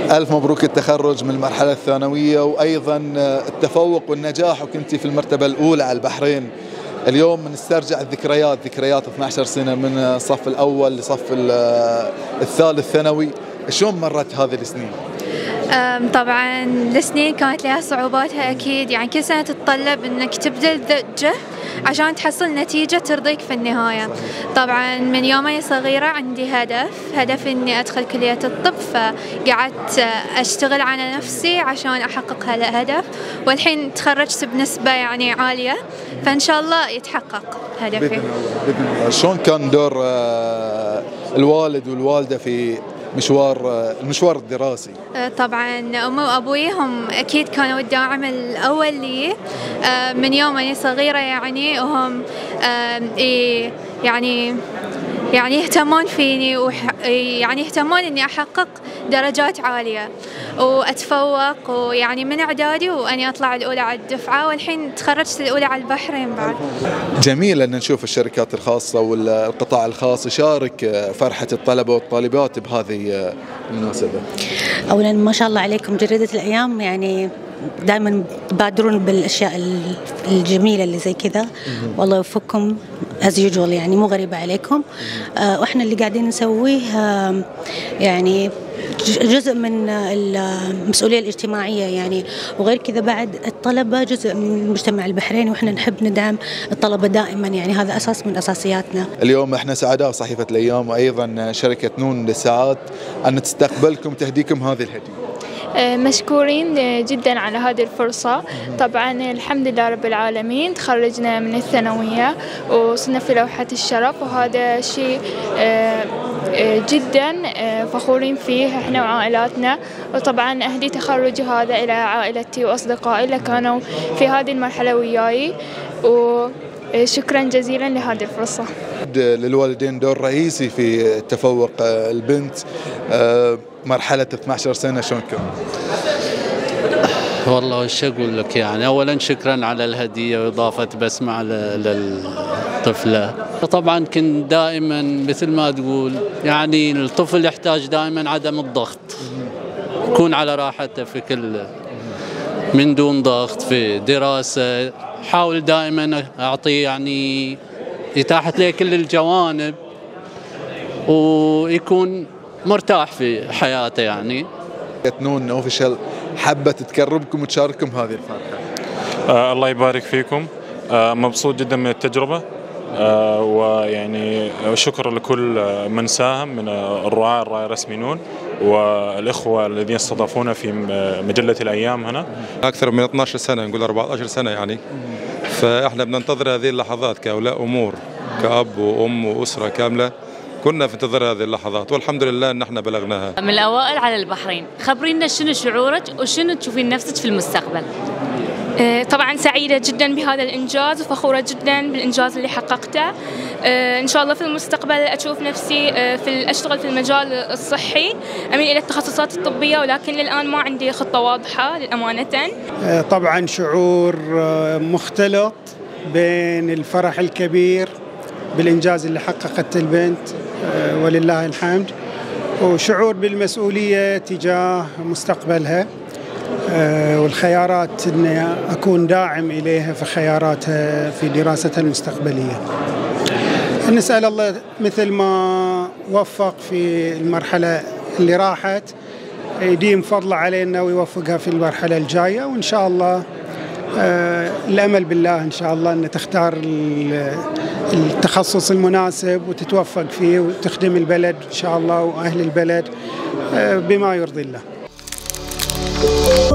ألف مبروك التخرج من المرحلة الثانوية، وأيضا التفوق والنجاح، وكنتي في المرتبة الأولى على البحرين. اليوم نسترجع الذكريات، ذكريات 12 سنة من الصف الأول لصف الثالث ثانوي. شلون مرت هذه السنين؟ طبعا السنين كانت لها صعوباتها أكيد، يعني كل سنة تتطلب أنك تبذل جهد عشان تحصل نتيجة ترضيك في النهاية. طبعا من يوم أنا صغيرة عندي هدف إني أدخل كلية الطب، فقعدت أشتغل على نفسي عشان أحقق هذا الهدف، والحين تخرجت بنسبة يعني عالية، فإن شاء الله يتحقق هدفي بإذن الله. شلون كان دور الوالد والوالدة في المشوار الدراسي؟ طبعا أمي وأبوي هم أكيد كانوا الداعم الأول لي من يوم أنا صغيرة، يعني وهم يعني يهتمون فيني، ويعني يهتمون إني أحقق درجات عالية وأتفوق، ويعني من إعدادي وأني أطلع الأولى على الدفعة، والحين تخرجت الأولى على البحرين بعد. جميل أن نشوف الشركات الخاصة والقطاع الخاص يشارك فرحة الطلبة والطالبات بهذه المناسبة. أولا ما شاء الله عليكم جريدة الأيام، يعني دائما تبادرون بالأشياء الجميلة اللي زي كذا، والله يوفقكم as usual، يعني مو غريبة عليكم. وإحنا اللي قاعدين نسويه يعني جزء من المسؤولية الاجتماعية، يعني وغير كذا بعد الطلبة جزء من المجتمع البحريني، وإحنا نحب ندعم الطلبة دائما، يعني هذا أساس من أساسياتنا. اليوم إحنا سعداء صحيفة الأيام وأيضا شركة نون للساعات أن تستقبلكم تهديكم هذه الهدية. مشكورين جدا على هذه الفرصة. طبعا الحمد لله رب العالمين تخرجنا من الثانوية وصلنا في لوحة الشرف، وهذا شيء جدا فخورين فيه احنا وعائلاتنا. وطبعا اهدي تخرجي هذا الى عائلتي واصدقائي اللي كانوا في هذه المرحلة وياي، وشكرا جزيلا لهذه الفرصة. للوالدين دور رئيسي في تفوق البنت. مرحلة 12 سنة شلون كان؟ والله وش أقول لك، يعني أولا شكرا على الهدية وإضافة بسمة للطفلة. طبعا كنت دائما مثل ما تقول، يعني الطفل يحتاج دائما عدم الضغط، يكون على راحته في كل من دون ضغط في دراسة. حاول دائما أعطيه يعني إتاحة له كل الجوانب ويكون مرتاح في حياته. يعني نون اوفيشال حبت تكرمكم وتشارككم هذه الفرحة. الله يبارك فيكم. مبسوط جدا من التجربة، ويعني شكر لكل من ساهم من الراعي الرسمي نون والإخوة الذين استضافونا في مجلة الأيام هنا. أكثر من 12 سنة، نقول 14 سنة يعني، فإحنا بننتظر هذه اللحظات كأولاء أمور، كأب وأم وأسرة كاملة، كنا في انتظار هذه اللحظات، والحمد لله ان احنا بلغناها. من الاوائل على البحرين، خبرينا شنو شعورك وشنو تشوفين نفسك في المستقبل؟ طبعا سعيدة جدا بهذا الإنجاز وفخورة جدا بالإنجاز اللي حققته. إن شاء الله في المستقبل أشوف نفسي أشتغل في المجال الصحي، أميل إلى التخصصات الطبية، ولكن للآن ما عندي خطة واضحة للأمانة. طبعا شعور مختلط بين الفرح الكبير بالإنجاز اللي حققته البنت ولله الحمد، وشعور بالمسؤولية تجاه مستقبلها والخيارات أني أكون داعم إليها في خياراتها في دراستها المستقبلية. نسأل الله مثل ما وفق في المرحلة اللي راحت يديم فضله علينا ويوفقها في المرحلة الجاية، وإن شاء الله الأمل بالله إن شاء الله أن تختار التخصص المناسب وتتوفق فيه وتخدم البلد إن شاء الله وأهل البلد بما يرضي الله.